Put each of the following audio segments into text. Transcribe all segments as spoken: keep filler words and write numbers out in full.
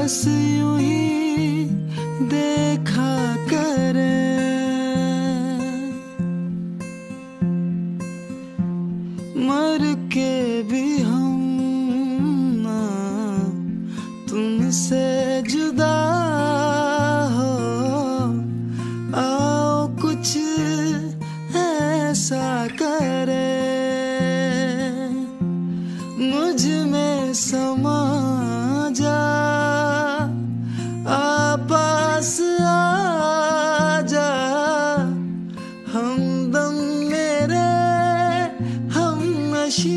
बस यूं ही देखा करे, मर के भी हम ना तुमसे जुदा हो। आओ कुछ ऐसा करे, मुझ में समा जा, आ पास आ जा, हमदम मेरे हमनशी।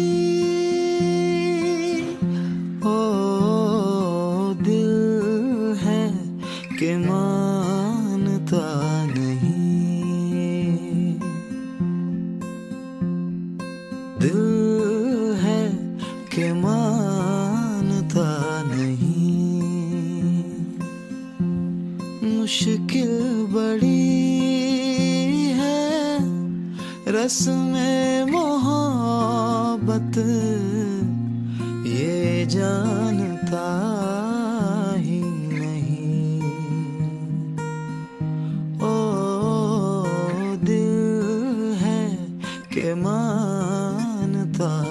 ओ दिल है कि मानता नहीं, दिल है कि मानता नहीं। मुश्किल बड़ी है रस्म मोहब्बत, ये जानता ही नहीं। ओ दिल है कि मानता